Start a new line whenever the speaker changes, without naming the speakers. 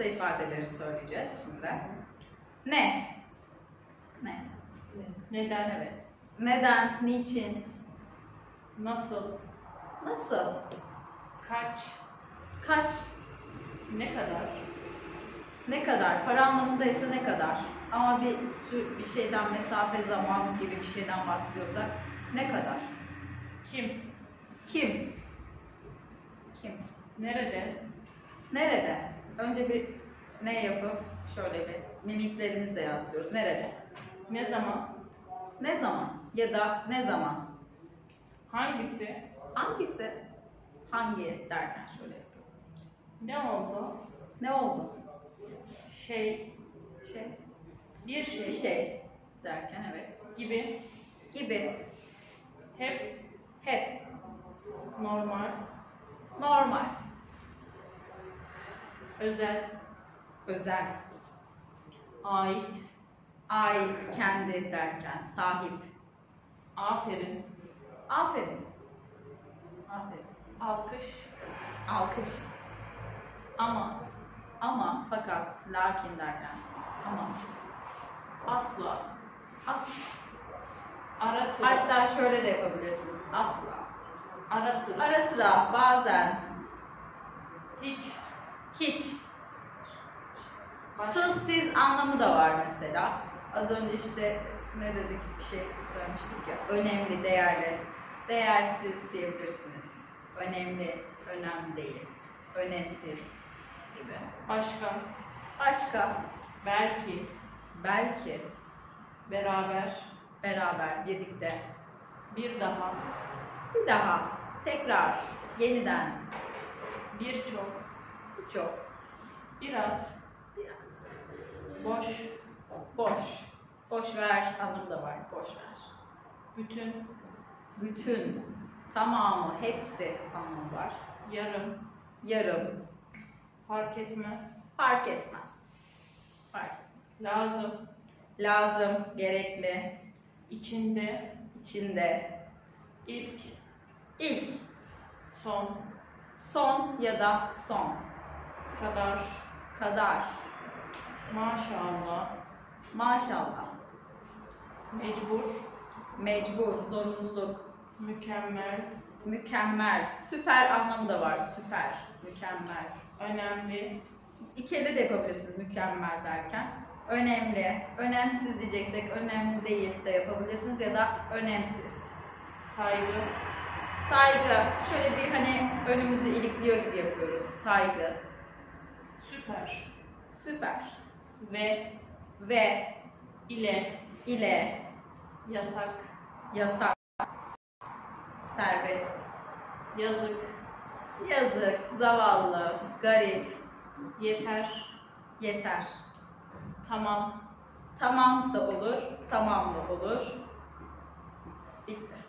kısa ifadeleri söyleyeceğiz şimdi. Ne? Ne?
Neden?
Evet. Neden? Niçin?
Nasıl?
Nasıl?
Kaç?
Kaç?
Ne kadar?
Ne kadar? Para anlamında ise ne kadar? Ama bir şeyden, mesafe, zaman gibi bir şeyden bahsediyorsak ne kadar?
Kim?
Kim? Kim?
Nerede?
Nerede? Önce bir ne yapıp şöyle bir mimiklerimizle yazdırıyoruz. Nerede?
Ne zaman?
Ne zaman? Ya da ne zaman?
Hangisi?
Hangisi? Hangi derken şöyle yapıyoruz.
Ne oldu?
Ne oldu?
Şey.
Şey.
Bir şey.
Bir şey derken evet.
Gibi.
Gibi.
Hep.
Hep.
Normal.
Normal.
Özel.
Özel.
Ait.
Ait, kendi derken sahip.
Aferin.
Aferin. Aferin.
Alkış.
Alkış.
Ama.
Ama, fakat, lakin derken. Ama.
Asla.
Asla.
Ara sıra.
Hatta şöyle de yapabilirsiniz. Asla.
Ara sıra.
Ara sıra, bazen.
Hiç.
Hiç.
Baş-
Siz anlamı da var mesela. Az önce işte ne dedik, bir şey söylemiştik ya. Önemli, değerli. Değersiz diyebilirsiniz. Önemli, önemli değil. Önemsiz gibi.
Başka.
Başka.
Belki.
Belki.
Beraber.
Beraber, birlikte.
Bir daha.
Bir daha. Tekrar. Yeniden.
Birçok.
Birçok.
Biraz.
Biraz.
Boş.
Boş. Boş ver anlamı da var. Boş ver.
Bütün.
Bütün. Tamamı. Hepsi anlamı var.
Yarım.
Yarım.
Fark etmez.
Fark etmez. Fark etmez.
Lazım.
Lazım. Gerekli.
İçinde.
İçinde.
İlk.
İlk.
Son.
Son ya da son.
Kadar.
Kadar.
Maşallah.
Maşallah.
Mecbur.
Mecbur. Zorunluluk.
Mükemmel.
Mükemmel. Süper anlamı da var. Süper. Mükemmel.
Önemli.
İkili de yapabilirsiniz mükemmel derken. Önemli. Önemsiz diyeceksek önemli değil de yapabilirsiniz ya da önemsiz.
Saygı.
Saygı. Şöyle bir hani önümüzü ilikliyor gibi yapıyoruz. Saygı.
Süper.
Süper.
Ve.
Ve
ile.
ile
Yasak.
yasak. Serbest.
Yazık.
Yazık. Zavallı. Garip.
Yeter.
Yeter.
Tamam.
Tamam da olur. Tamam da olur. Bitti.